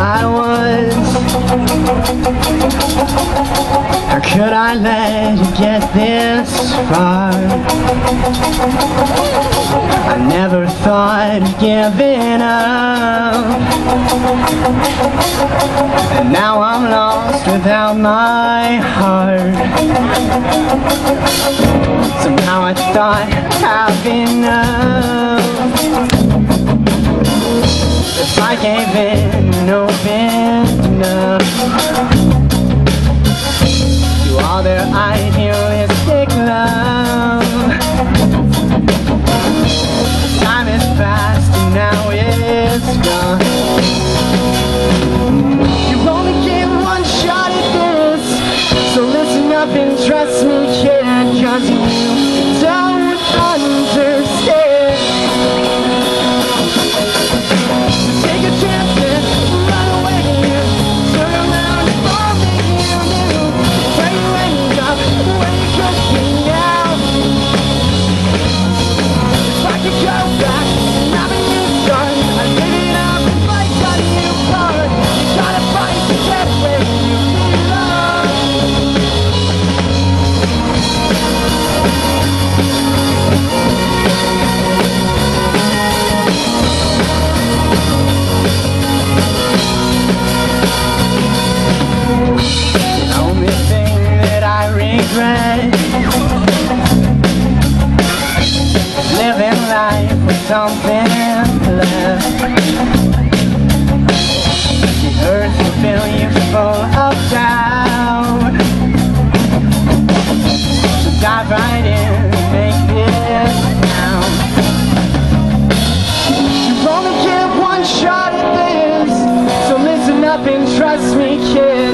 I was? Or could I let you get this far? I never thought of giving up, and now I'm lost without my heart. Somehow I thought I've enough. If I gave in and opened up to all their idealistic love, time has passed and now it's gone. You only get one shot at this, so listen up and trust me, kid, 'cause you don't understand. Take a chance and run away, turn around and fall that you knew. Where you end up, where you could be now. If I could go back, have a new start, I'd live it up and fight on you hard. You gotta fight to get where you belong. The only thing that I regret is living life with something left. The earth will fill you full of doubt, so dive right in and make this count. You only get one shot at this, so listen up and trust me, kid.